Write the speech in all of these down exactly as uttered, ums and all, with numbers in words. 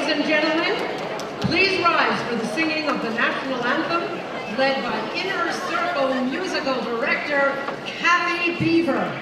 Ladies and gentlemen, please rise for the singing of the national anthem, led by Inner Circle Musical Director, Kathy Beaver.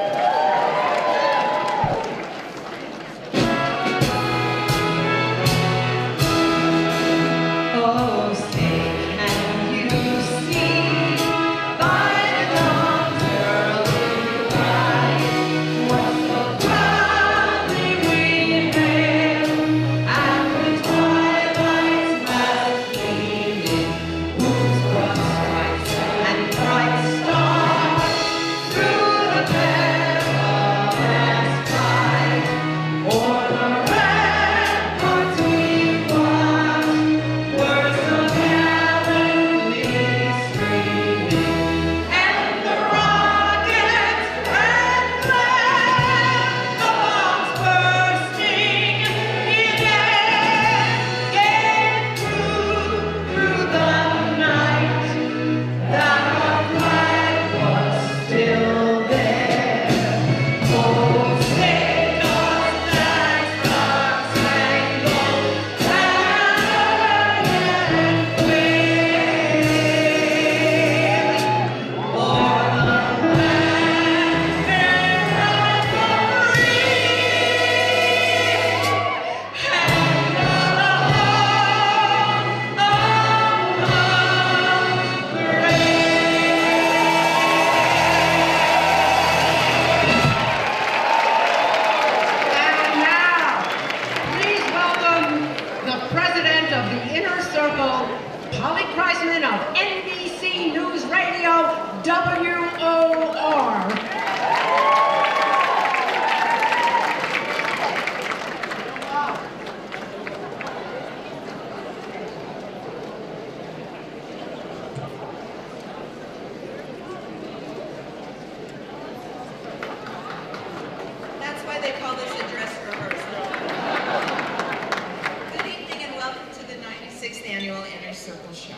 They call this a dress rehearsal. Good evening and welcome to the ninety-sixth Annual Inner Circle Show.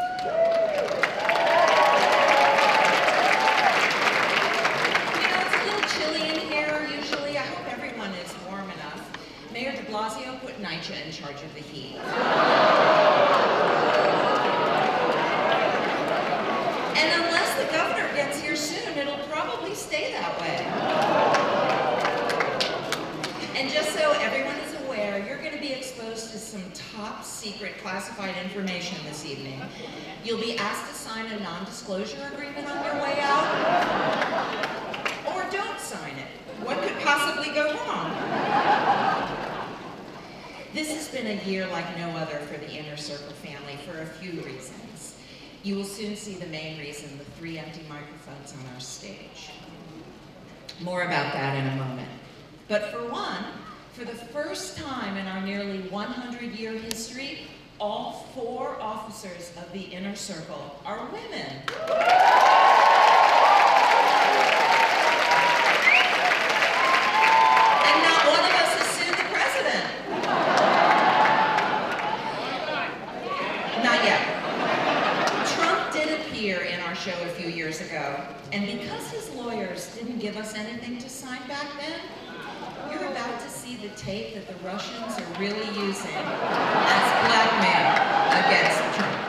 You know, it's a little chilly in here usually. I hope everyone is warm enough. Mayor de Blasio put NYCHA in charge of the heat. And unless the governor gets here soon, it'll probably stay that way. And just so everyone is aware, you're going to be exposed to some top secret classified information this evening. You'll be asked to sign a non-disclosure agreement on your way out. Or don't sign it. What could possibly go wrong? This has been a year like no other for the Inner Circle family for a few reasons. You will soon see the main reason, the three empty microphones on our stage. More about that in a moment. But for one, for the first time in our nearly one hundred year history, all four officers of the Inner Circle are women. And not one of us has sued the president. Not yet. Trump did appear in our show a few years ago, and because his lawyers didn't give us anything to sign back then, you're about to see the tape that the Russians are really using as blackmail against Trump.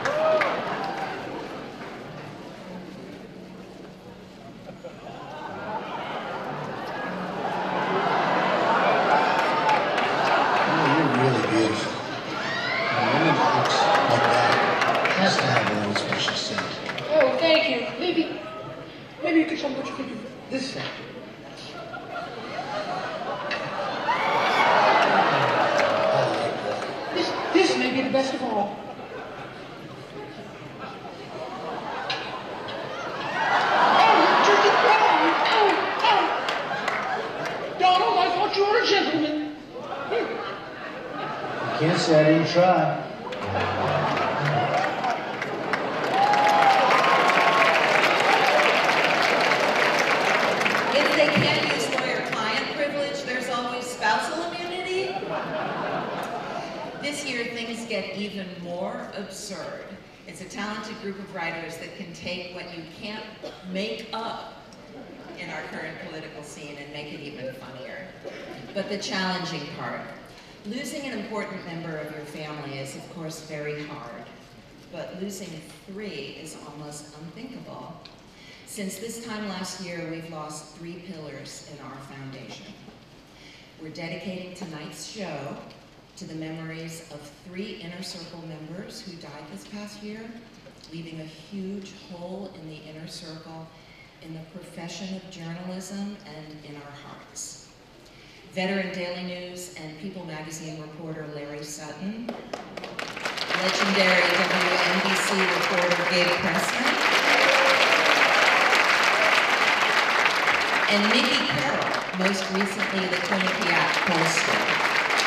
Oh, you're really beautiful. A woman who looks like that has to have her own special scent. Oh, thank you. Maybe, maybe you could tell me what you think of this scent. This may be the best of all. Oh, just a wrong. Oh, oh. Donald, I thought you were a gentleman. I can't say I didn't try. If they can't use lawyer-client privilege, there's always spousal immunity. This year, things get even more absurd. It's a talented group of writers that can take what you can't make up in our current political scene and make it even funnier. But the challenging part, Losing an important member of your family is, of course, very hard, but losing three is almost unthinkable. Since this time last year, we've lost three pillars in our foundation. We're dedicating tonight's show to the memories of three Inner Circle members who died this past year, leaving a huge hole in the Inner Circle, in the profession of journalism, and in our hearts. Veteran Daily News and People magazine reporter Larry Sutton, legendary W N B C reporter Gabe Pressman, and Mickey Carroll, most recently the Quinnipiac pollster.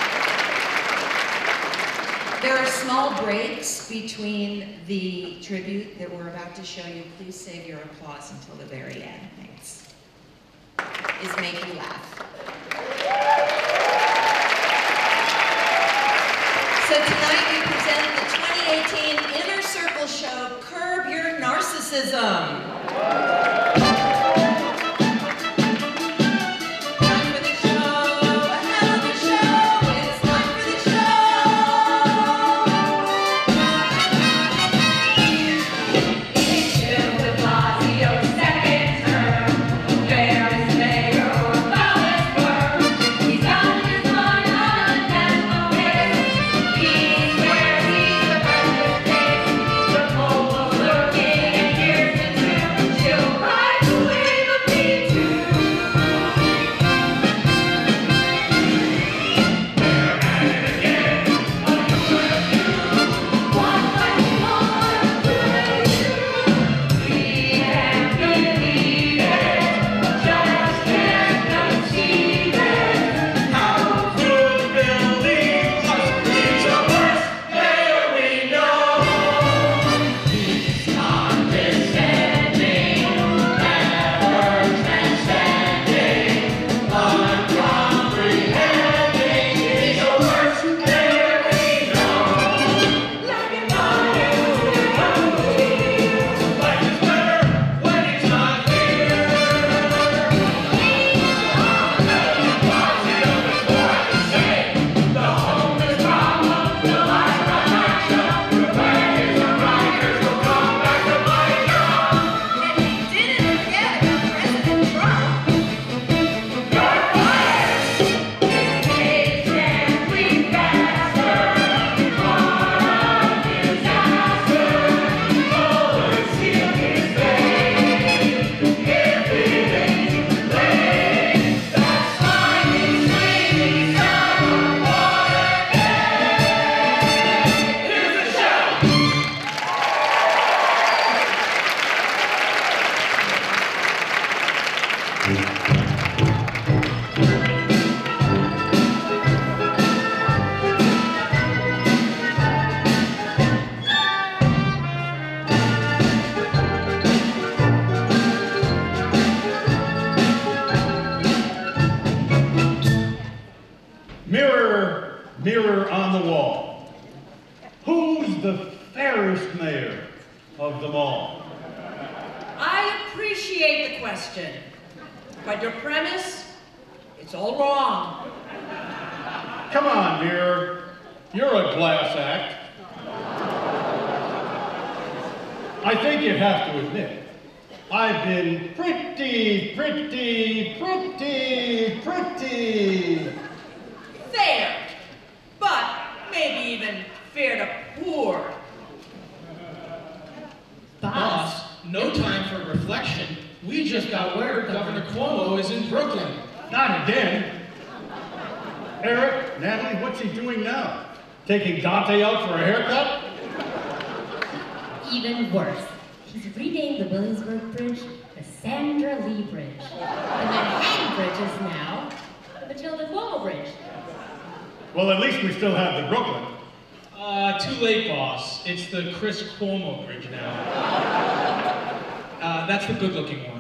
There are small breaks between the tribute that we're about to show you. Please save your applause until the very end. Thanks. Is make you laugh. So tonight we present the twenty eighteen Inner Circle show, Curb Your Narcissism. Mirror, mirror on the wall, who's the fairest mayor of them all? I appreciate the question, but your premise, it's all wrong. Come on, Mirror, you're a glass act. I think you have to admit, I've been pretty, pretty, pretty, pretty... Fair, but maybe even fair to poor. Boss, no time for reflection. We just got word Governor Cuomo is in Brooklyn. Not again. Eric, Natalie, what's he doing now? Taking Dante out for a haircut? Even worse. He's renamed the Williamsburg Bridge the Sandra Lee Bridge. The Manhattan Bridge is now the Matilda Cuomo Bridge. Well, at least we still have the Brooklyn. Uh, too late, boss. It's the Chris Cuomo Bridge now. Uh, that's the good-looking one.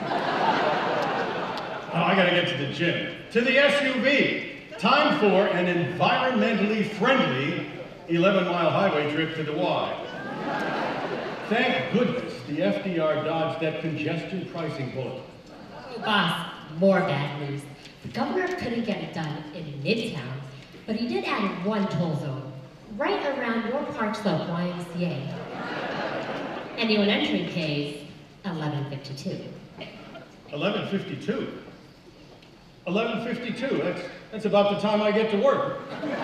Oh, I gotta get to the gym. To the S U V. Time for an environmentally friendly eleven mile highway trip to the Y. Thank goodness the F D R dodged that congestion pricing bullet. Oh, boss, more bad news. The governor couldn't get it done in Midtown, but he did add one toll zone, right around your Park Slope Y M C A. Anyone entering K's eleven fifty-two. eleven fifty-two? eleven fifty-two, that's, that's about the time I get to work.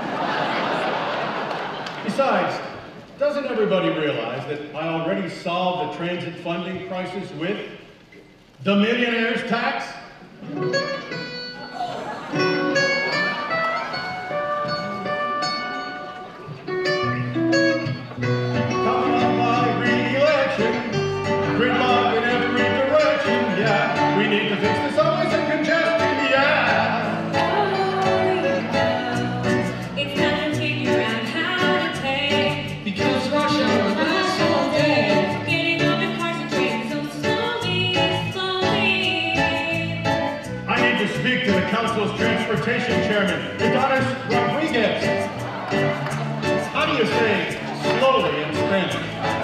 Besides, doesn't everybody realize that I already solved the transit funding crisis with the millionaire's tax? Transportation Chairman, Adonis Rodriguez. How do you say slowly in Spanish?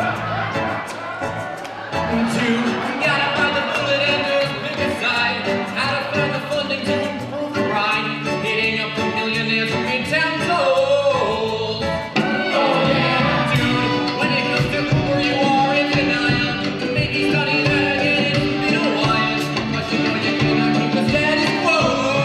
Two, gotta find the bullet and there's bigger side. How to find the funding to improve the ride. Hitting up the millionaires from midtown tolls. Oh yeah, dude, when it comes to Uber, you are in denial. Maybe study that again, it's been a while. But you know you cannot keep the status quo.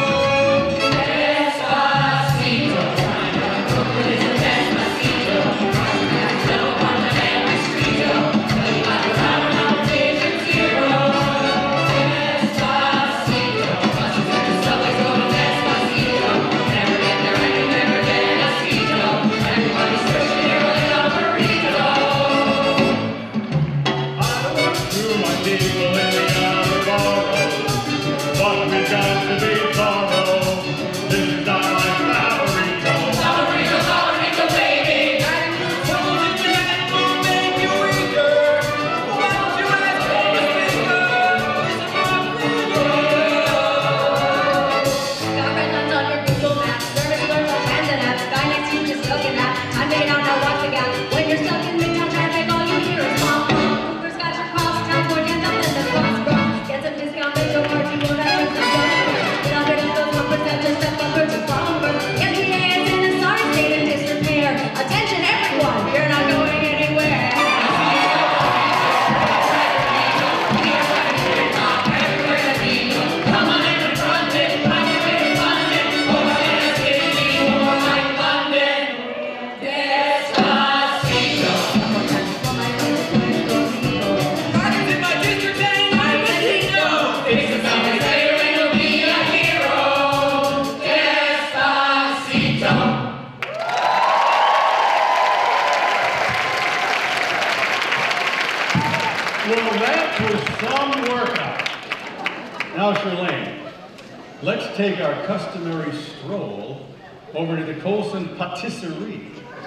Well, that was some workout. Now, Charlene, let's take our customary stroll over to the Colson Patisserie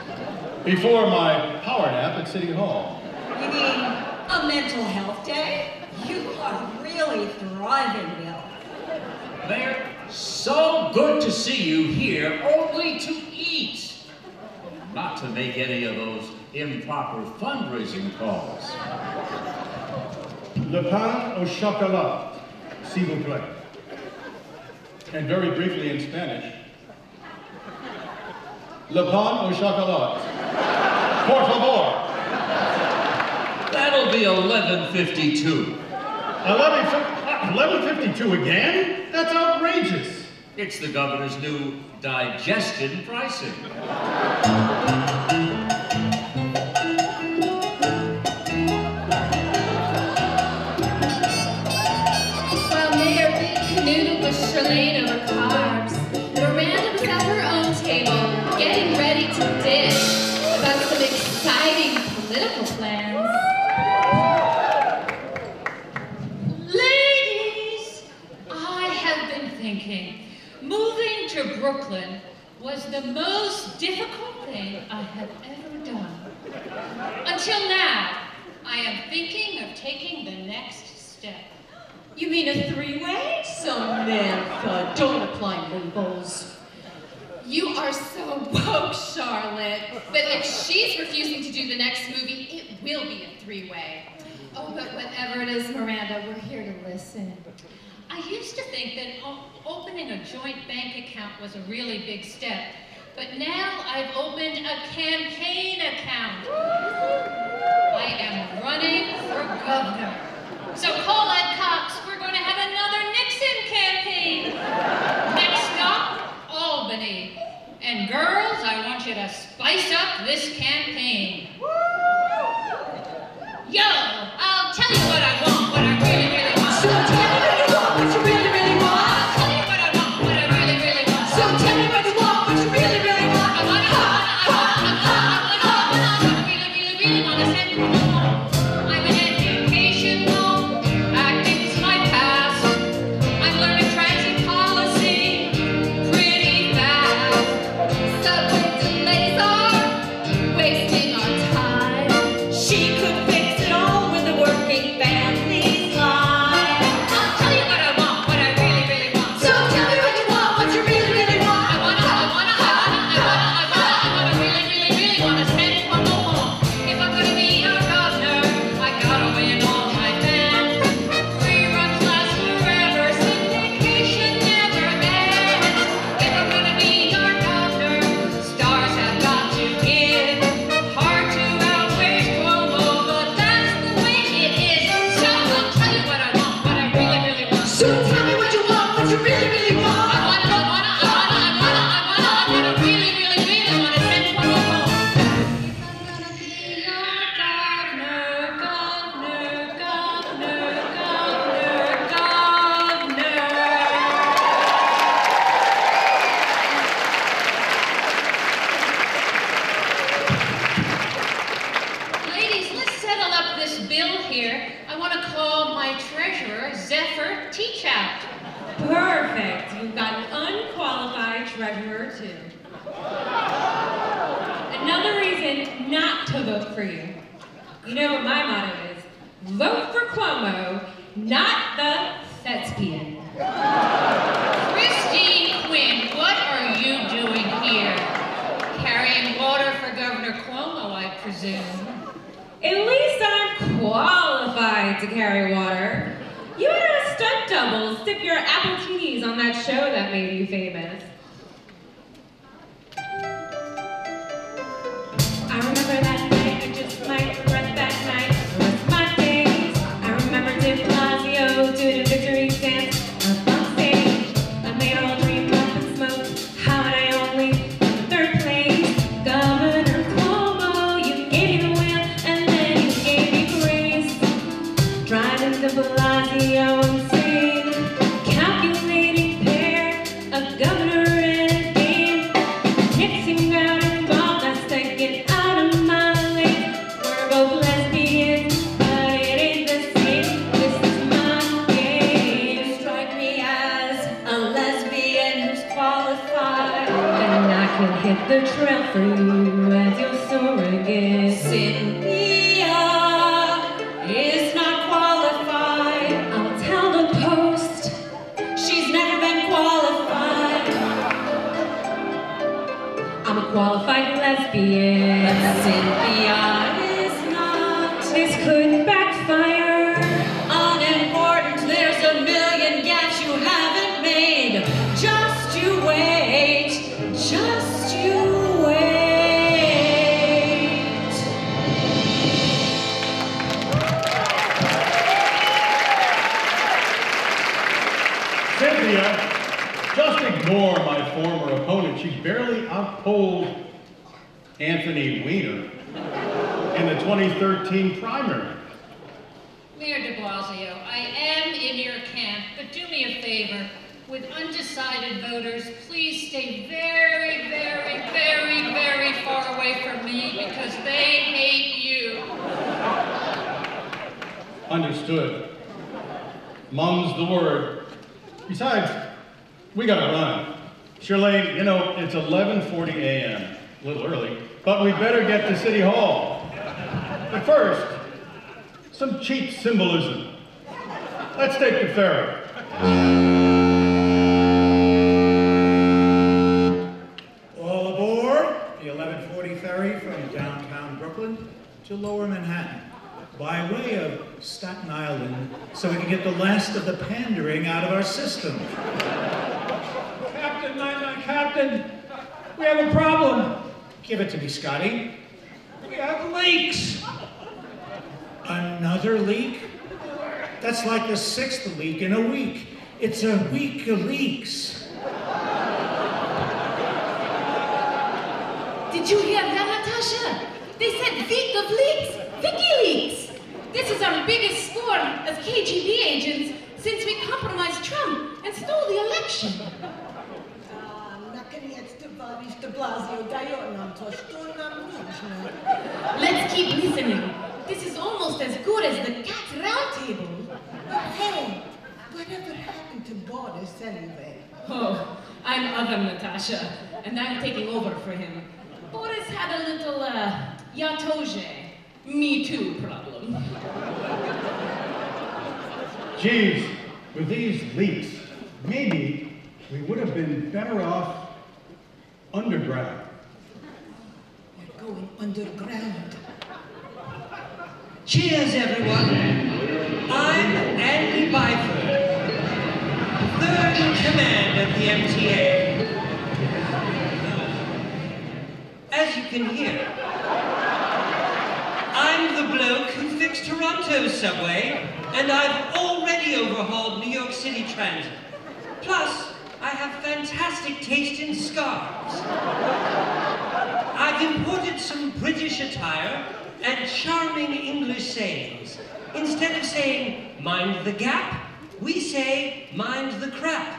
before my power nap at City Hall. You mean a mental health day? You are really thriving, Bill. Mayor, so good to see you here, only to eat. Not to make any of those improper fundraising calls. Le pain au chocolat, s'il vous plaît. And very briefly in Spanish, le pain au chocolat. Por favor. That'll be eleven fifty-two. eleven fifty-two again? That's outrageous. It's the governor's new digestion pricing. Noodle with Charlene over carbs. Miranda was at her own table, getting ready to dish about some exciting political plans. Ladies, I have been thinking, moving to Brooklyn was the most difficult thing I have ever done. Until now, I am thinking of taking the next step. You mean a three-way? Samantha, don't apply labels. You are so woke, Charlotte. But if she's refusing to do the next movie, it will be a three-way. Oh, but whatever it is, Miranda, we're here to listen. I used to think that o- opening a joint bank account was a really big step. But now I've opened a campaign account. I am running for governor. So Colette Cox, we're going to have another Nixon campaign. Next stop, Albany. And girls, I want you to spice up this campaign. Yo, I'll tell you what I want, what I really, really want. So tell me what you want, what you really, really want. I'll tell you what I want, what I really, really want. So tell me what you want, what you really, really want. I want, I want, I want, I want, I want, I want, I want, I really, really, really want to send you home. I'm an educational, acting's my past. I'm learning transit policy pretty fast. Subway delays are wasting our time. She could fix it all with the working family's life. I'll tell you what I want, what I really, really want. So tell me what you want, what you really, really want. I wanna, I wanna, I wanna, I wanna, I wanna, I wanna really, really, really wanna send one home. If I'm gonna be your governor, I gotta win all my fans. Reruns last forever, syndication never ends. If I'm gonna be your governor, stars have got to give. Hard to outweigh Cuomo, but that's the way it is. So I'll tell you what I want, what I really, really want. So tell me what you want, what you really, really want. I wanna, I wanna, I wanna, I wanna, I wanna, I wanna really, really, really wanna send one home. If I'm gonna be your governor, governor, governor, governor, governor. Ladies, let's settle up this bill here. I want to call my treasurer, Zephyr Teachout. Perfect. You've got an unqualified treasurer, too. Another reason not to vote for you. You know what my motto is? Vote for Cuomo, not the thespian. Christine Quinn, what are you doing here? Carrying water for Governor Cuomo, I presume. At least I'm qualified to carry water. You had a stunt double sip your appletinis on that show that made you famous. I remember that night, I just might regret that night. The rest of my days, I remember De Blasio doing a victory dance up on stage. I made all dream up and smoke. How would I only in third place? Governor Cuomo, you gave me the wheel and then you gave me grace. Driving De Blasio insane, calculating pair, a governor and a game. Nixon got involved, I said get out of my lane. We're both lesbians, but it ain't the same. This is my game. You strike me as a lesbian who's qualified, and I can hit the trail for you as your surrogate. Cynthia is not qualified. I'll tell the Post she's never been qualified. I'm a qualified lesbian, but Cynthia is not. This could backfire. Unimportant, there's a million gaps you haven't made. Just you wait, just you wait. Cynthia, just ignore my former opponent. She barely outpolled Anthony Weiner in the twenty thirteen primary. Mayor de Blasio, I am in your camp, but do me a favor. With undecided voters, please stay very, very, very, very far away from me because they hate you. Understood. Mum's the word. Besides, we gotta run. Shirley, you know, it's eleven forty a m A little early, but we better get to City Hall. But first, some cheap symbolism. Let's take the ferry. All aboard the eleven forty ferry from downtown Brooklyn to Lower Manhattan by way of Staten Island so we can get the last of the pandering out of our system. Captain, my, my captain, We have a problem. Give it to me, Scotty. We have leaks. Another leak? That's like the sixth leak in a week. It's a week of leaks. Did you hear that, Natasha? They said week of leaks, WikiLeaks. This is our biggest score as K G B agents since we compromised Trump and stole the election. Let's keep listening. This is almost as good as the Cat's Round Table. Hey, whatever happened to Boris anyway? Oh, I'm other Natasha, and I'm taking over for him. Boris had a little, uh, yatoge, me too problem. Geez, with these leaks, maybe we would have been better off underground. We're going underground. Cheers, everyone. I'm Andy Byford, third in command of the M T A. As you can hear, I'm the bloke who fixed Toronto's subway, and I've already overhauled New York City Transit. Plus, I have fantastic taste in scarves. I've imported some British attire and charming English sayings. Instead of saying, mind the gap, we say, mind the crap.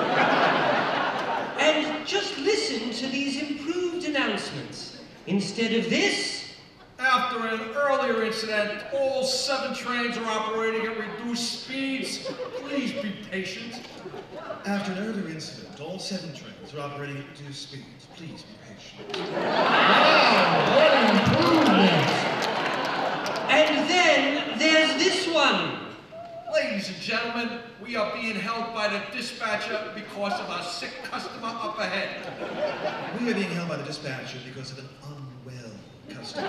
And just listen to these improved announcements. Instead of this, after an earlier incident, all seven trains are operating at reduced speeds. Please be patient. After an earlier incident, all seven trains are operating at reduced speeds. Please be patient. Wow, what an improvement! And then there's this one. Ladies and gentlemen, we are being held by the dispatcher because of a sick customer up ahead. We are being held by the dispatcher because of an unwell customer.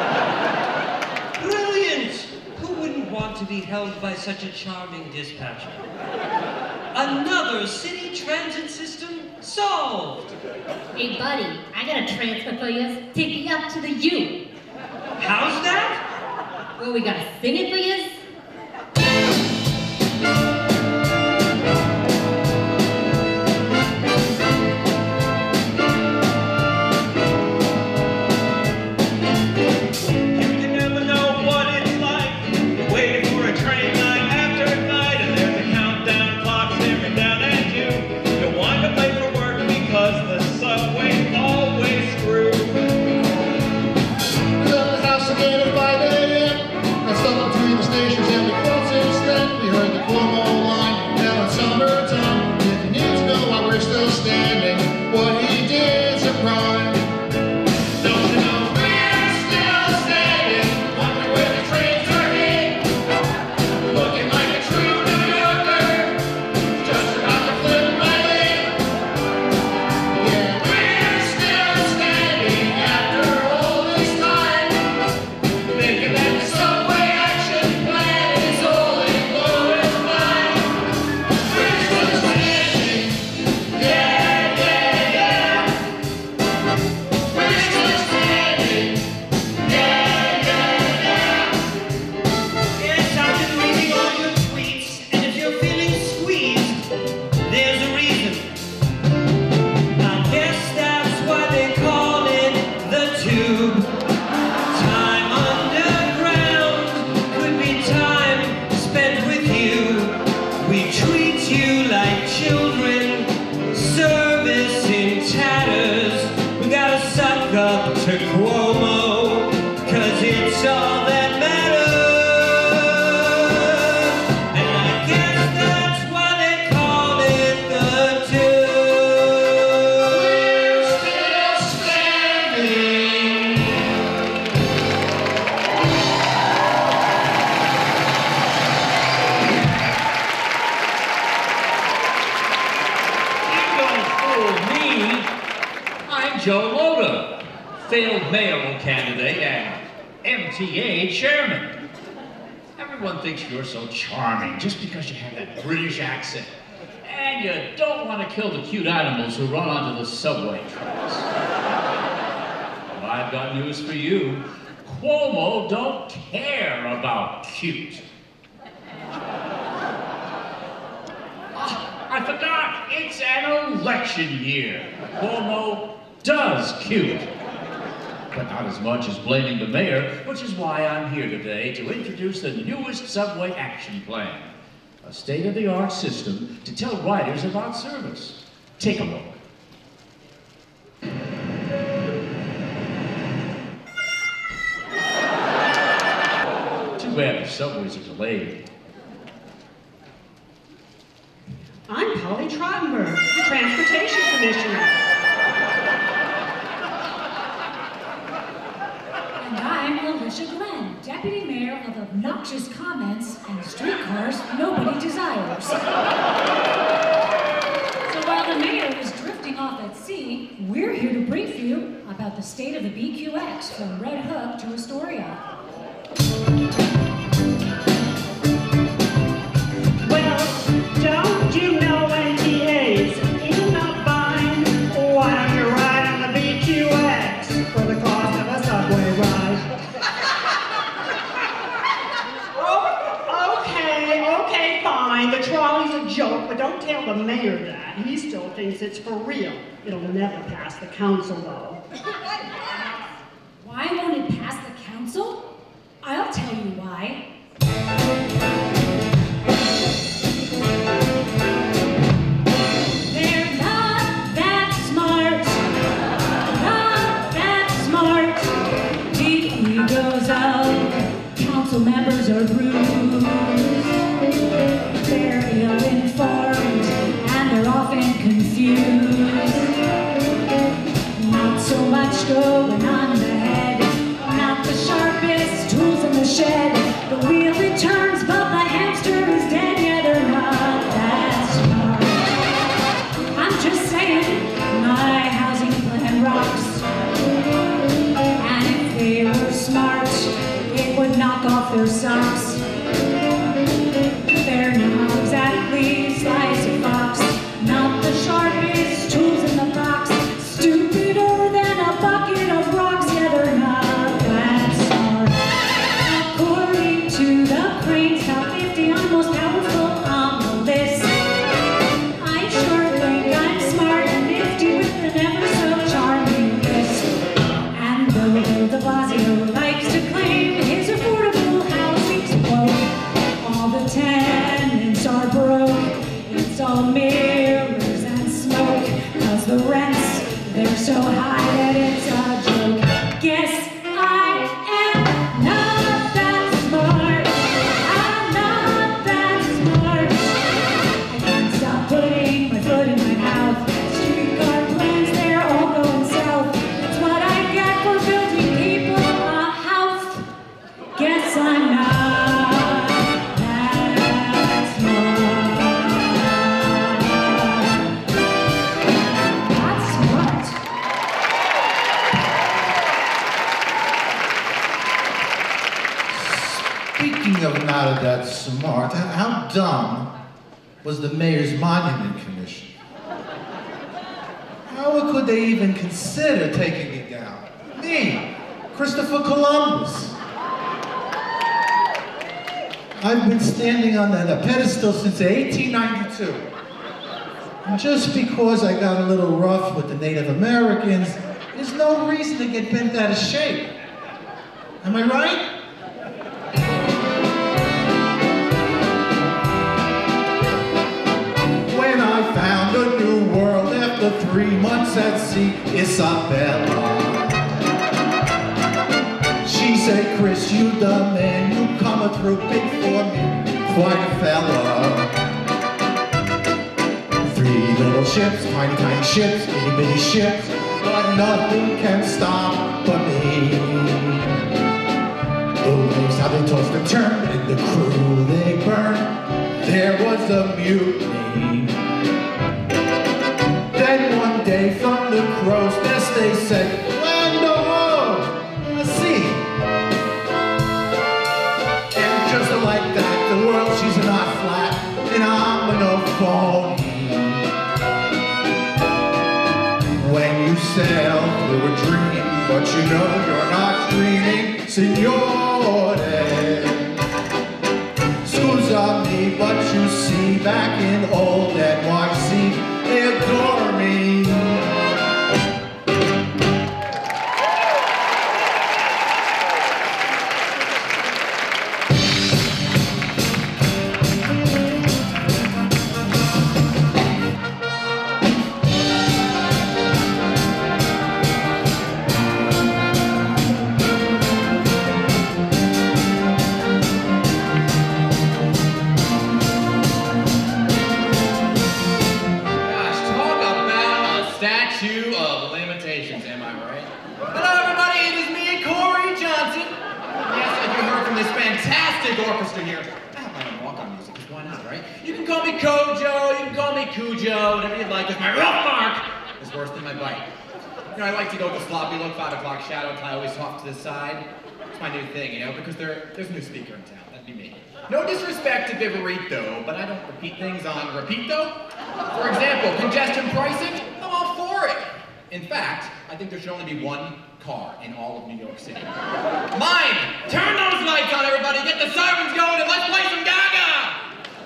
Brilliant! Who wouldn't want to be held by such a charming dispatcher? Another city transit system solved! Hey, buddy, I got a transfer for you. Take me up to the U. How's that? Well, we gotta sing it for you. Failed mayoral candidate and M T A chairman. Everyone thinks you're so charming just because you have that British accent. And you don't want to kill the cute animals who run onto the subway tracks. I've got news for you. Cuomo don't care about cute. I forgot, it's an election year. Cuomo does cute. But not as much as blaming the mayor, which is why I'm here today to introduce the newest subway action plan. A state-of-the-art system to tell riders about service. Take a look. Too bad the subways are delayed. I'm Polly Trottenberg, the Transportation Commissioner. And I'm Alicia Glenn, Deputy Mayor of Obnoxious Comments and Streetcars Nobody Desires. So while the mayor is drifting off at sea, we're here to brief you about the state of the B Q X from Red Hook to Astoria. Don't you know N T As in a bind? Why don't you ride on the B Q X for the cost of a subway ride? Oh, okay, okay, fine. The trolley's a joke, but don't tell the mayor that. He still thinks it's for real. It'll never pass the council, though. Why won't it pass the council? I'll tell you why. They're not that smart, not that smart. The egos of council members are bruised. They're ill-informed and they're often confused. Not so much going on in the head, not the sharpest tools in the shed. The wheel it turns, but the hamster is dead. Yeah, they're not that smart. I'm just saying, my housing plan rocks. And if they were smart, it would knock off their socks. They're not exactly slice of fox, not the sharpest tools in the box. Stupider than a bucket of rocks. Yeah, they're not that smart. According to the Crane's top fifty, I'm most powerful on the list. I sure think I'm smart and nifty with an ever so charming list. And though Bill de Blasio likes to claim his affordable housing's woke, all the tenants are broke. It's all mirrors and smoke, 'cause the rents, they're so high that it's a joke. Guess I am not that smart. I'm not that smart. I can't stop putting my foot in my mouth. Streetcar plans, they're all going south. It's what I get for building people a house. Guess I'm not that smart. Not smart. Speaking of not that smart, how dumb was the Mayor's Monument Commission? How could they even consider taking it down? Me, Christopher Columbus. I've been standing on the, the pedestal since eighteen ninety-two. And just because I got a little rough with the Native Americans, there's no reason to get bent out of shape. Am I right? When I found a new world after three months at sea, Isabella, she said, Chris, you the man, you coming through big for me, quite a fella. Three little ships, tiny, tiny ships, itty bitty ships, but nothing can stop but me. The waves, how they tossed and turned, and the crew they burned. There was a mutiny. Then one day from the crow's nest they said, land ho, a sea. And just like that, the world, she's not flat, and I'm no phony. When you sail through a dream, but you know you're not dreaming, signore? Scusa me, but you see, back in old N Y C, they adore me. Statue of limitations, am I right? Hello everybody, it is me, Corey Johnson. Yes, if you heard from this fantastic orchestra here, I have my own walk-on music, because why not, right? You can call me Kojo, you can call me Cujo, whatever you'd like, because my rough mark is worse than my bite. You know, I like to go with the sloppy look, five o'clock shadow tie, always off to the side. It's my new thing, you know, because there, there's a new speaker in town, that'd be me. No disrespect to Viverito, but I don't repeat things on repeat though. For example, congestion pricing, I'm all for it. In fact, I think there should only be one car in all of New York City. Mine! Turn those lights on, everybody, get the sirens going, and let's play some Gaga!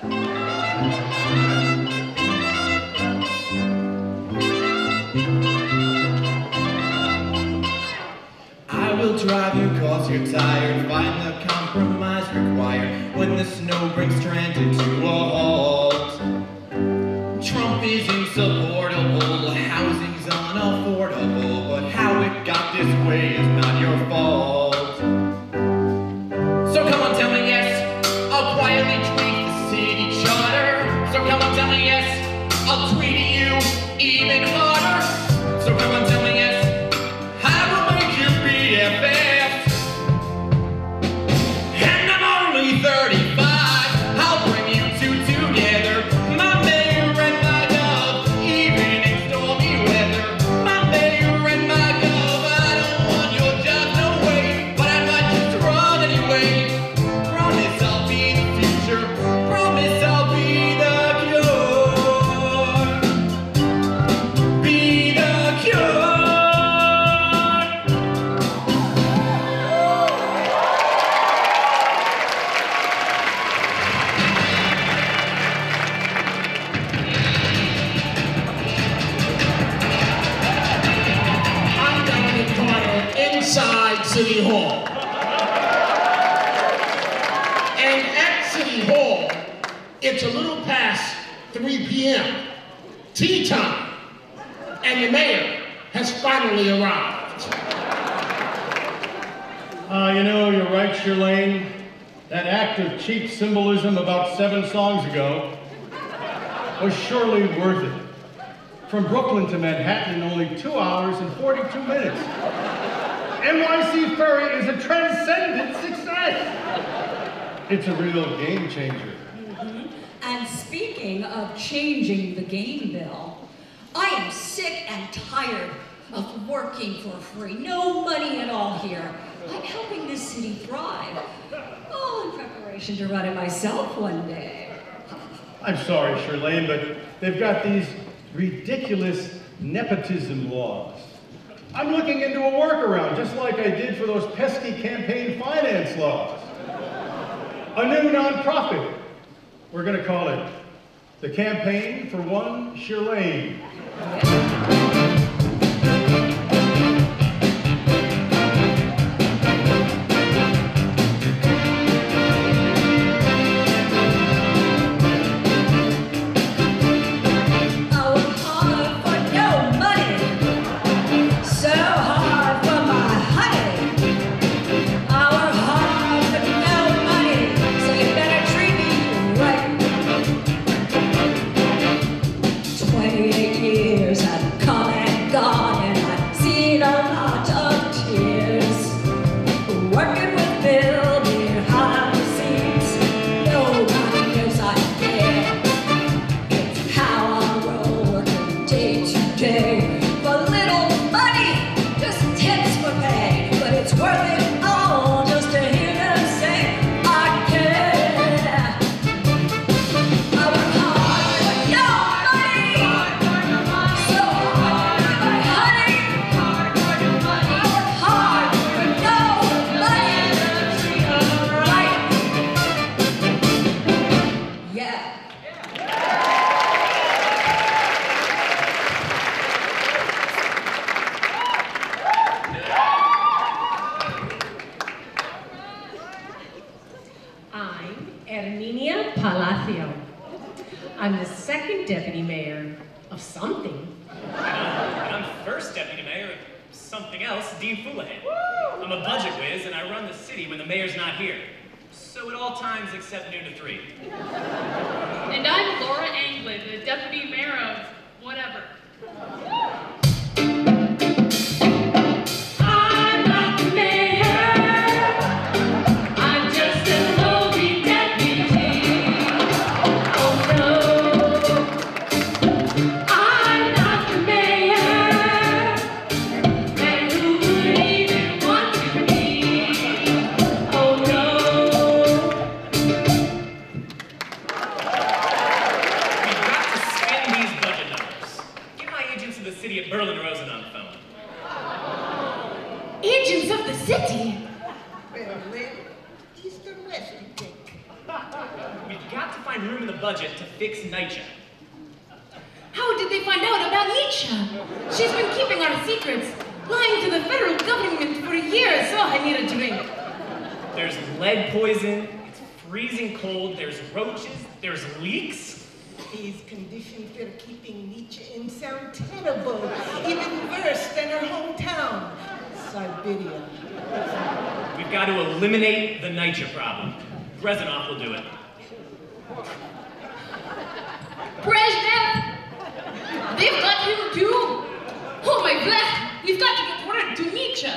I will drive you cause you're tired, find the compromise required when the snow brings transit to a halt. Trump is insupportable, housing's unaffordable, but how it got this way is not your fault. So come on, tell me yes, I'll quietly tweak the city charter. So come on, tell me yes, I'll tweet at you even harder. So come on, tell me yes, I will make you B F Fs. And I'm only thirty-five, I'll bring you two together. My mayor and my dove, even in stormy weather. My mayor and my dove, I don't want your job, no way, but I might just run anyway. Promise I'll be the future, promise I'll be the cure. Be the cure. I'm down in Carter, inside City Hall. And at City Hall, it's a little past three p m Tea time. And the mayor has finally arrived. Uh, you know, you're right, Shirlane. That act of cheap symbolism about seven songs ago was surely worth it. From Brooklyn to Manhattan in only two hours and forty-two minutes. N Y C Ferry is a transcendent success. It's a real game changer. Mm-hmm. And speaking of changing the game, Bill, I am sick and tired of working for free. No money at all here. I'm helping this city thrive. All in preparation to run it myself one day. I'm sorry, Shirlane, but they've got these ridiculous nepotism laws. I'm looking into a workaround, just like I did for those pesky campaign finance laws. A new nonprofit. We're going to call it the Campaign for One Shirlane. twenty-eight years I've come Palacio. I'm the second deputy mayor of something. And I'm first deputy mayor of something else, Dean Foulahan. I'm a budget whiz, and I run the city when the mayor's not here. So at all times except noon to three. And I'm Laura Anglin, the deputy mayor of whatever. I'm not the mayor. I'm just a lowly deputy. Oh no. I'm not the mayor. And who would even want to be? Oh no. We've got to spin these budget numbers. Get my agents of the city at Berlin Rosen on the phone. Agents of the city? Well, Lynn, he's the rest, you think. We've got to find room in the budget to fix NYCHA. How did they find out about Nietzsche? She's been keeping our secrets, lying to the federal government for years. Oh, I need a drink. There's lead poison, it's freezing cold, there's roaches, there's leaks. These conditions that are keeping Nietzsche in sound terrible, even worse than her hometown, Siberia. We've got to eliminate the NYCHA problem. Rezanoff will do it. President! They've got him too! Oh my God! We've got to get word to Nietzsche!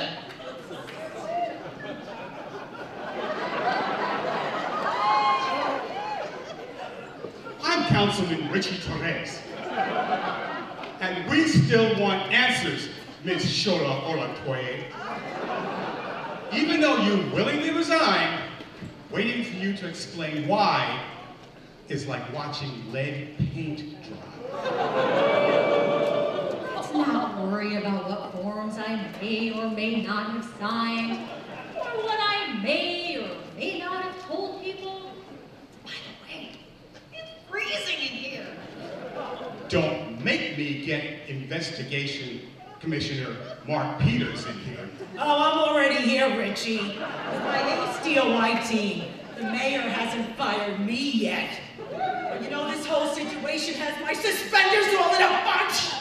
I'm Councilman Richie Torres. And we still want answers, Miss Shola Olatoye. Even though you willingly resigned, waiting for you to explain why is like watching lead paint dry. Let's not worry about what forms I may or may not have signed, or what I may or may not have told people. By the way, it's freezing in here. Don't make me get Investigation Commissioner Mark Peters in here. Oh, I'm already here, Richie. With my A S T O I team. The mayor hasn't fired me yet. You know, this whole situation has my suspenders all in a bunch.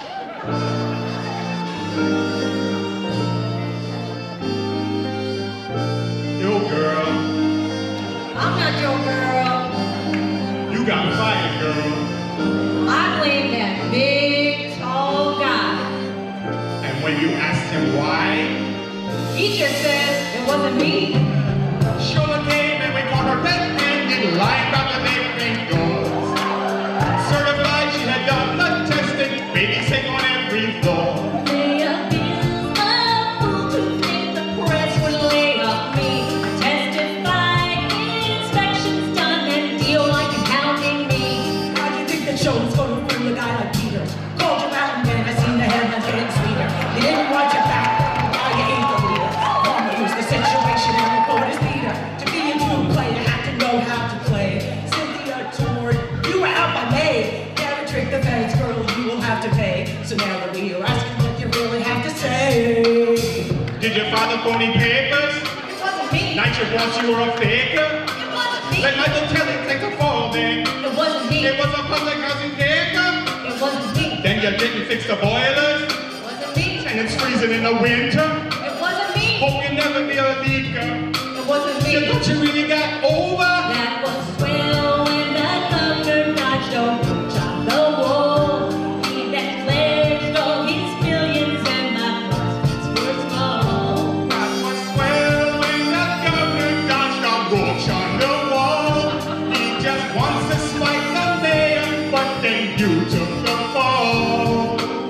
Yo, girl. I'm not your girl. You got fired, girl. I blame that big, tall guy. And when you asked him why, He just said it wasn't me. Shola came and we caught her red-handed lying about the big pink doors. Certified she had done blood testing, baby sick on every floor. They abused a fool to think the press would lay off me. Testified, inspections done, and deal like accounting me. How do you think the show was going to fool a guy like Peter? Called you out and never seen the heavens getting sweeter. You didn't watch your back, now you ain't the leader. Mama used the situation and report his leader. To be a true player, you have to know how to play. Cynthia toured, you were out by May. Never trick the feds, girl, you will have to pay. So now that we are asking what you really have to say. Did your father phony papers? It wasn't me. NYCHA wants you were a faker? It wasn't me. Let Michael Kelly take a fall then. It wasn't me. It was a public housing faker? It wasn't me. Then you didn't fix the boilers? It wasn't me. And it's freezing in the winter? It wasn't me. Hope you never be a leaker. It wasn't me. You thought you really got over? That was swell when the governor dodged a roach on the wall. He that pledged all his millions and my prospects were small. That was swell when the governor dodged a roach on the wall. He just wants to spite the mayor, but then you took the fall.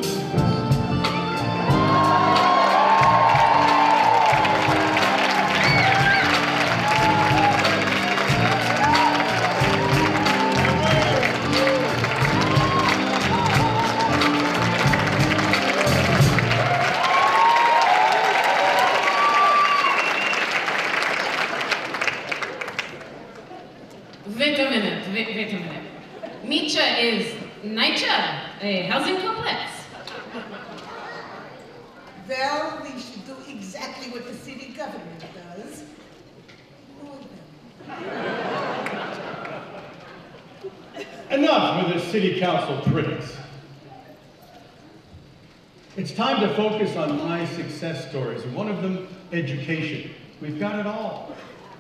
Wait a minute, wait, wait a minute. Nietzsche is NYCHA, a housing complex. Well, we should do exactly what the city government does. Ignore them. on with the city council critics. It's time to focus on my success stories, and one of them, education. We've got it all.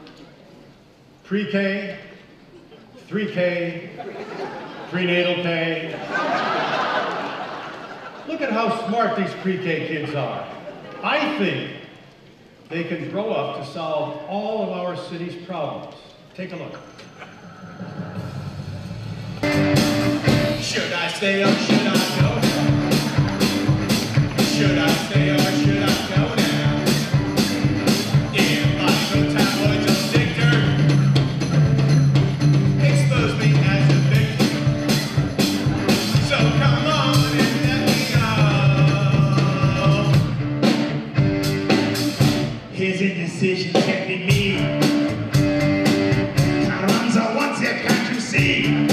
Pre-K, three K, prenatal K. Look at how smart these pre-K kids are. I think they can grow up to solve all of our city's problems. Take a look. Should I stay or should I go? Should I stay or should I go now? If I go tabloids or stick dirt, expose me as a victim. So come on and let me know. His indecision can't be me. Carranza wants it, can't you see?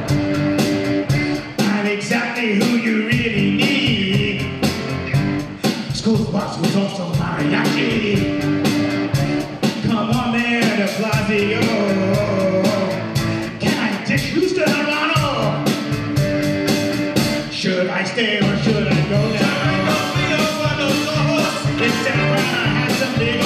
I'm exactly who you really need. School boss was also mariachi. Come on there to Blasio. Can I dish loose to Havana? Should I stay or should I go now? It's San Fran, I had some big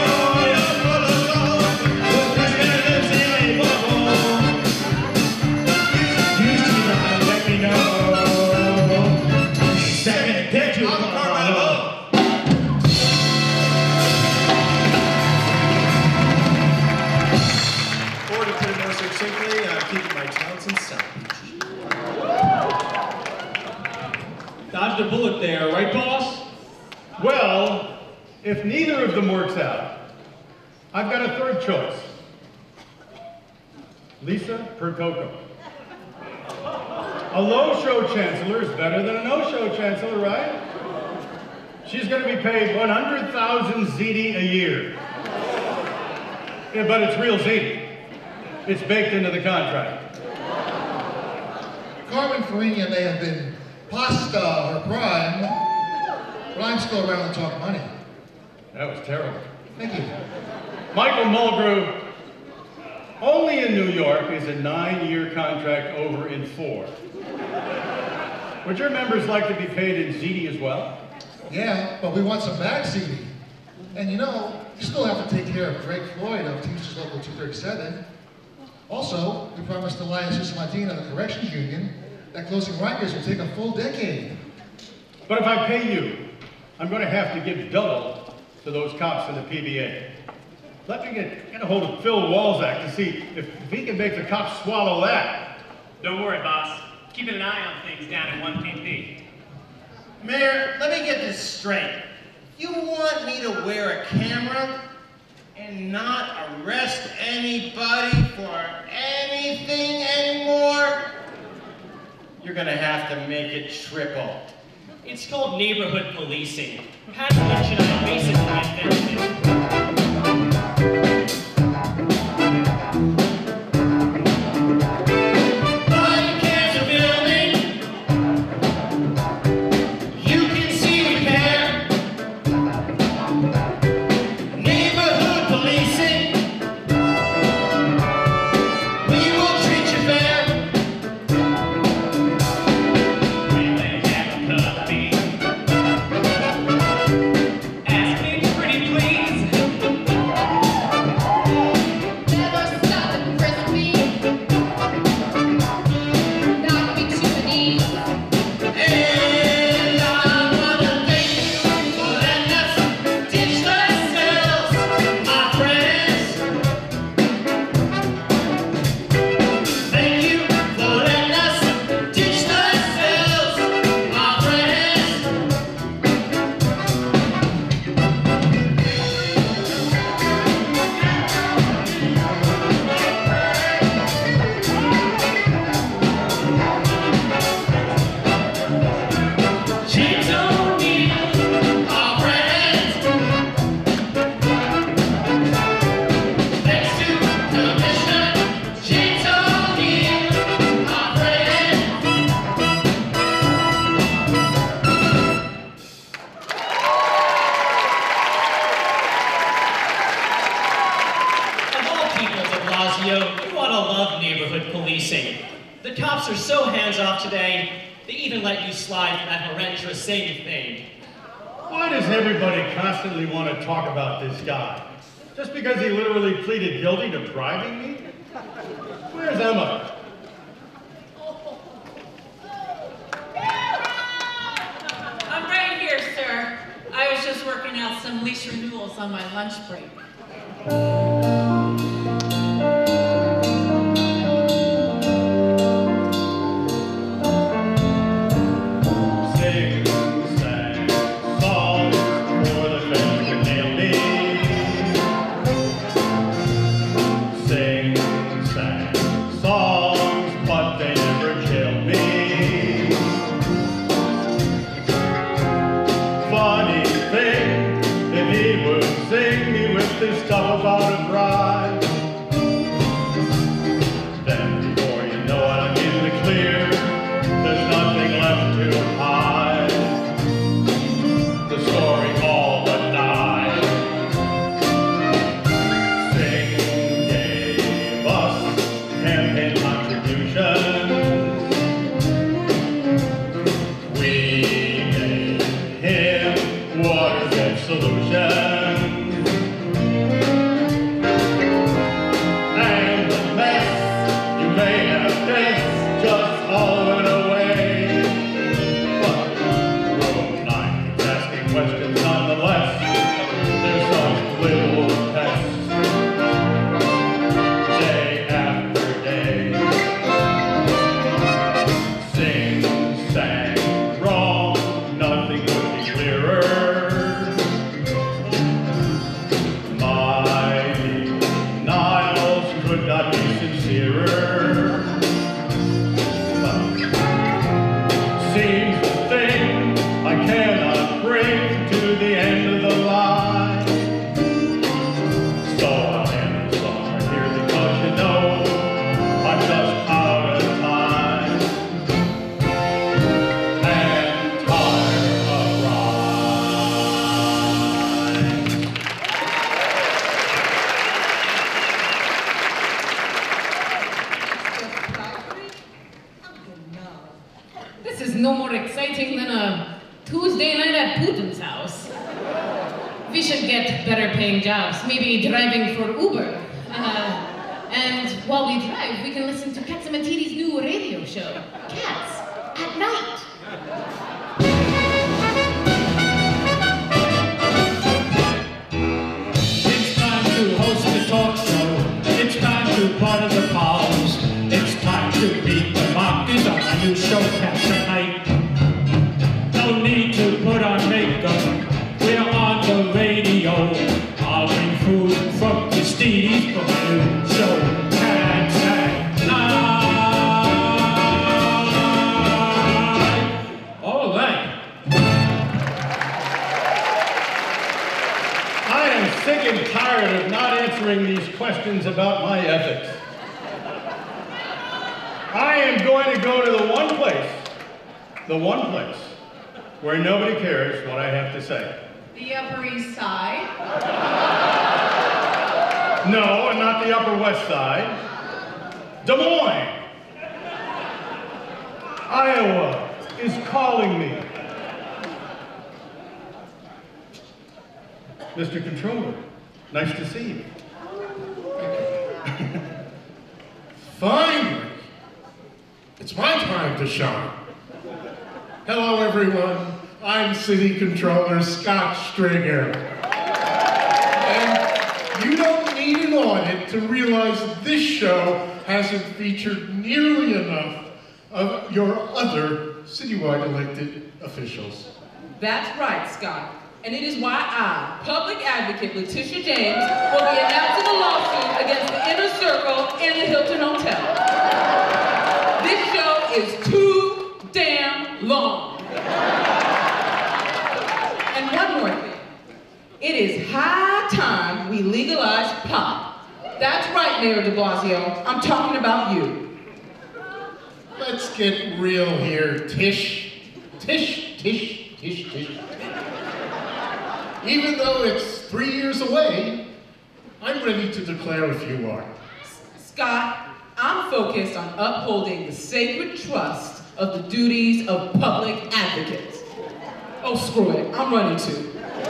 Dodged a bullet there, right, boss? Well, if neither of them works out, I've got a third choice. Lisa Percoco. A low-show chancellor is better than a no-show chancellor, right? She's going to be paid one hundred thousand ziti a year. Yeah, but it's real ziti. It's baked into the contract. Carmen Farina may have been pasta her prime, but I'm still around to talk money. That was terrible. Thank you. Michael Mulgrew, only in New York is a nine-year contract over in four. Would your members like to be paid in ziti as well? Yeah, but we want some back ziti. And you know, you still have to take care of Greg Floyd of Teamsters Local two thirty-seven. Also, we promised Elias Martin of the Corrections Union that closing Rikers will take a full decade. But if I pay you, I'm going to have to give double to those cops in the P B A. Let me get, get a hold of Phil Walzak to see if, if he can make the cops swallow that. Don't worry, boss. Keeping an eye on things down in one P P. Mayor, let me get this straight. You want me to wear a camera and not arrest anybody for anything anymore? You're gonna have to make it triple. It's called neighborhood policing. Pat Lynch and I basically invented it. The cops are so hands-off today, they even let you slide for that horrendous same thing. Why does everybody constantly want to talk about this guy? Just because he literally pleaded guilty to bribing me? Where's Emma? I'm right here, sir. I was just working out some lease renewals on my lunch break. This stuff about a bride. Then before you know it, I'm in the clear. There's nothing left to hide. The story all but died. Sing gave us campaign contributions. We gave him watershed solutions. No more exciting than a Tuesday night at Putin's house. We should get better paying jobs, maybe driving for Uber. Uh, and while we drive, we can listen to Katsamatiri's new radio show, Cats at Night. It's time to host a talk show. It's time to part the pause. It's time to beat the monkeys on my new show, Cats at Night. No need to put on makeup, we're on the radio. I'll bring food from the Steve for my new show, Cats at Night. All right. I am sick and tired of not answering these questions about my ethics. I am going to go to the one place, the one place, where nobody cares what I have to say. The Upper East Side? No, and not the Upper West Side. Des Moines. Iowa is calling me. Mister Controller, nice to see you. Finally, it's my time to shine. Hello, everyone. I'm City Controller Scott Stringer. And you don't need an audit to realize that this show hasn't featured nearly enough of your other citywide elected officials. That's right, Scott. And it is why I, public advocate Letitia James, will be announcing a lawsuit against the Inner Circle and the Hilton Hotel. This show is too damn long. And one more thing. It is high time we legalize pot. That's right, Mayor de Blasio. I'm talking about you. Let's get real here, Tish. Tish, Tish, Tish, Tish. Even though it's three years away, I'm ready to declare if you are. Scott, I'm focused on upholding the sacred trust of the duties of public advocates. Oh, screw it, I'm running too.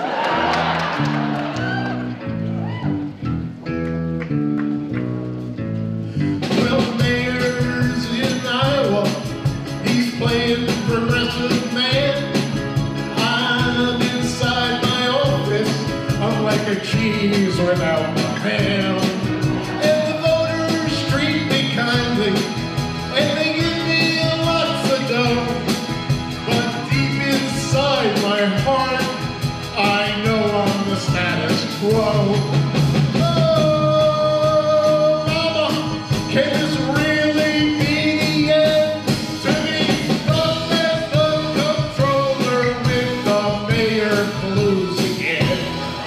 Well, the mayor's in Iowa. He's playing progressive man. I'm inside my office. I'm like a cheese without my ham. And the voters treat me kindly, and they give me lots of dough. But deep inside my heart, I know I'm the status quo. Can this really be the end? To be stuck as the controller with the mayor blues again.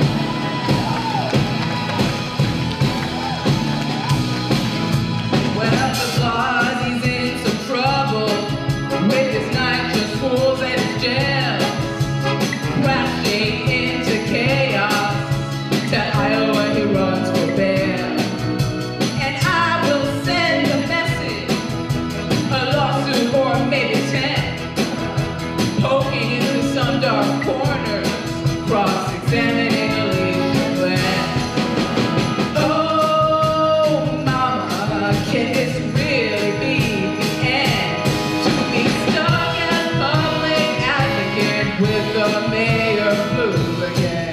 Well, the boss, he's in some trouble with his nitrous fools and his jails, crashing into chaos. To Iowa he runs for bail. And I will send a message, a lawsuit or maybe ten, poking into some dark corners, cross-examining Alicia Glenn. Oh, mama, can this really be the end? To be stuck as public advocate with the mayor blues again.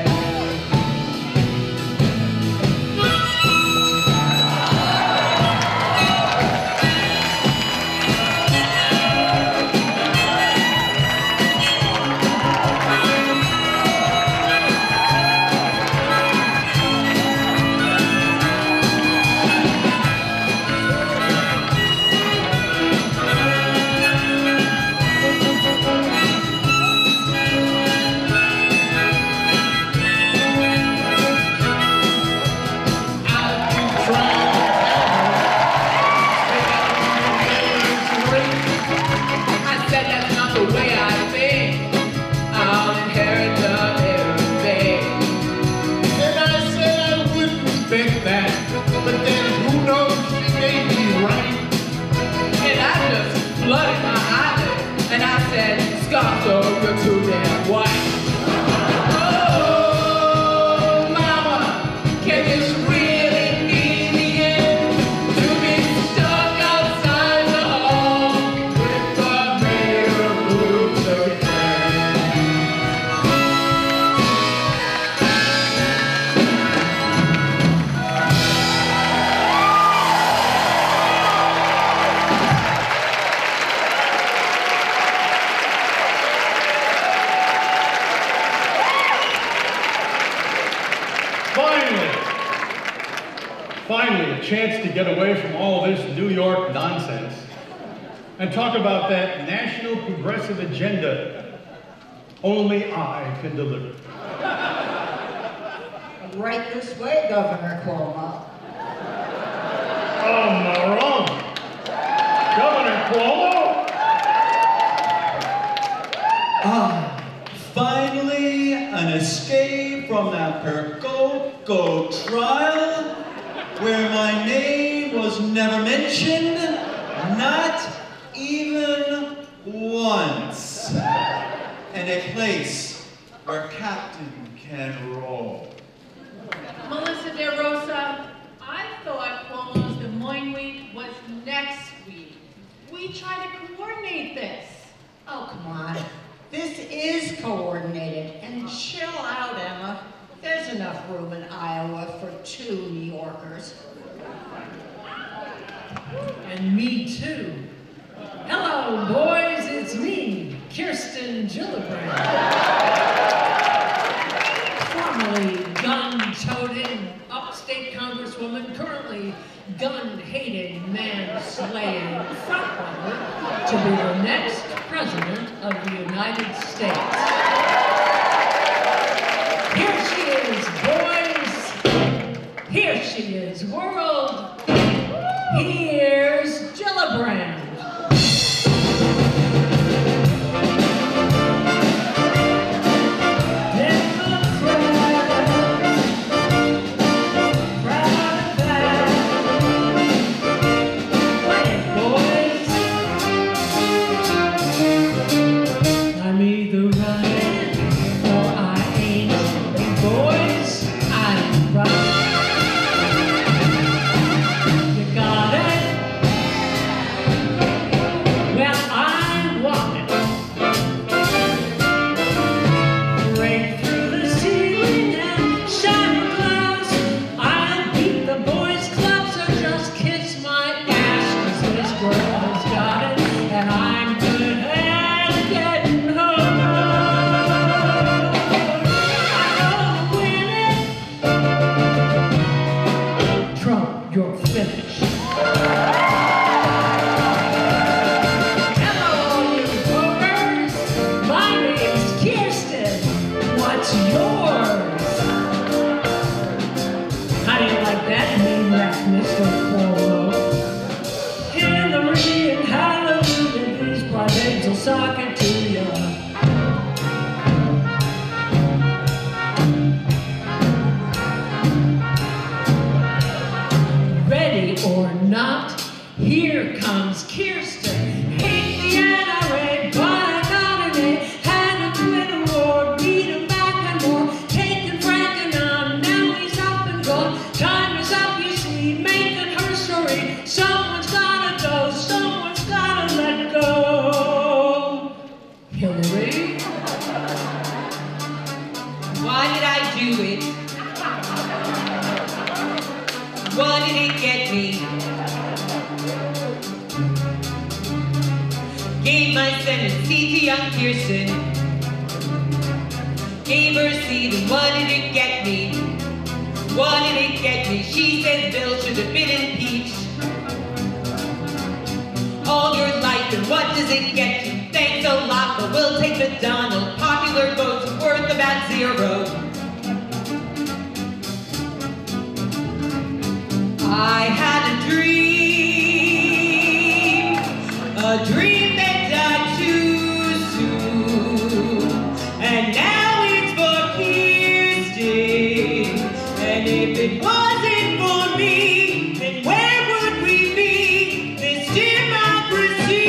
I said that's not the way I think. I'll inherit the mayor's fame. And I said I wouldn't bet that, but then who knows, she may be right. And I just flooded my eyelids, and I said, Scotto, you're too damn white. Oh, mama, can this really be the end? To be stuck outside the hall with the mayor blues again. Finally, finally, a chance to get away from all this New York nonsense and talk about that national progressive agenda only I can deliver. Right this way, Governor Cuomo. Oh, Marone! Governor Cuomo! Ah, finally an escape from that Percoco trial where my name was never mentioned, not even once. And a place where Captain can roll. Melissa De Rosa, I thought Cuomo's Des Moines week was next week. We try to coordinate this. Oh, come on. This is coordinated. And chill out, Emma. There's enough room in Iowa for two New Yorkers. And me too. Hello, boys, it's me, Kirsten Gillibrand. Formerly gun-toting upstate congresswoman, currently gun-hating, man-slaying frontrunner to be the next president of the United States. Here she is, boys. Here she is, world. Here's Gillibrand. or not, here comes Kirsten. Hate the N R A, but I got an A. Had a twin award, beat him back and more. Taking Frank and on, now he's up and gone. Time is up, you see, making her story. Someone's gotta go, someone's gotta let go. Hillary? Why did I do it? What did it get me? Gave my sentence C to young Kirsten. Gave her seed, and what did it get me? What did it get me? She says Bill should have been impeached. All your life, and what does it get you? Thanks a lot, but we'll take McDonald. Popular votes worth about zero. I had a dream, a dream that died too soon, and now it's for Kirsten. And if it wasn't for me, then where would we be? This democracy.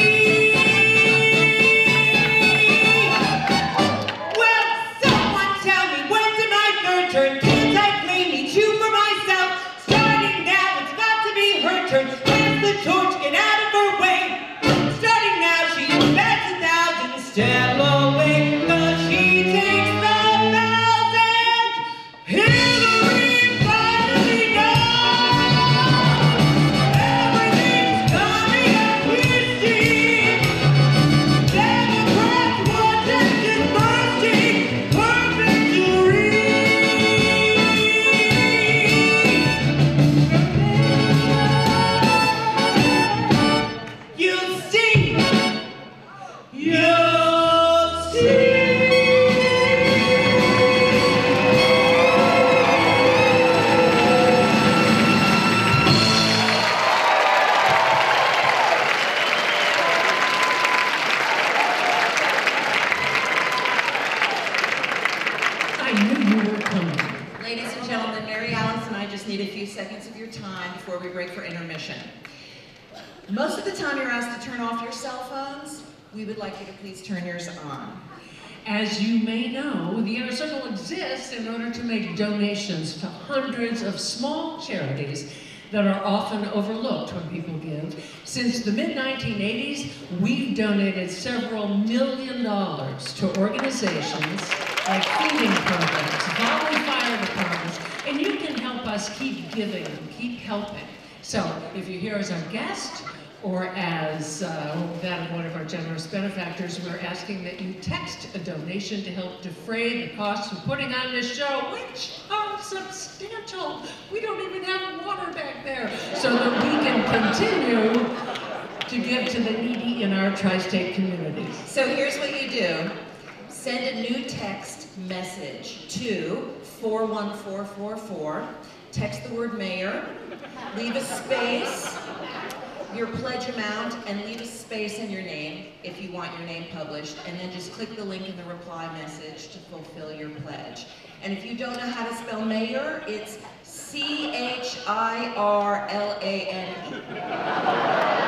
Well, someone tell me, when's it my third turn? Can't I claim me, chew for myself? Starting now, it's got to be her turn. Pass the torch, get out of her way. Starting now, she bets a thousand, step away, 'cause she takes the thousand. Hillary finally gone. Everything's coming up Christie. Democrats watch and get thirsty. Her victory. You'll see. You'll see. I knew you were coming. Ladies and gentlemen, Mary Alice and I just need a few seconds of your time before we break for intermission. Most of the time you're asked to turn off your cell phones. We would like you to please turn yours on. As you may know, the Inner Circle exists in order to make donations to hundreds of small charities that are often overlooked when people give. Since the mid nineteen eighties, we've donated several million dollars to organizations like feeding programs, volunteer fire departments, and you can help us keep giving and keep helping. So if you're here as our guest, or as uh, that of one of our generous benefactors, we're asking that you text a donation to help defray the costs of putting on this show, which are substantial. We don't even have water back there, so that we can continue to give to the needy in our tri-state communities. So here's what you do. Send a new text message to four one four four four. Text the word mayor, leave a space, your pledge amount, and leave a space in your name if you want your name published, and then just click the link in the reply message to fulfill your pledge. And if you don't know how to spell mayor, it's C H I R L A N E.